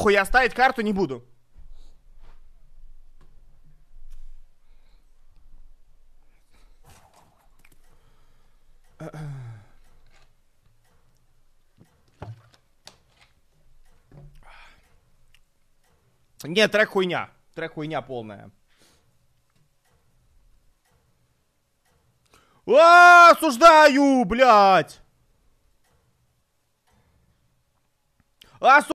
Хуй, я ставить карту не буду. Нет, трек хуйня. Трек хуйня полная. Осуждаю, блядь!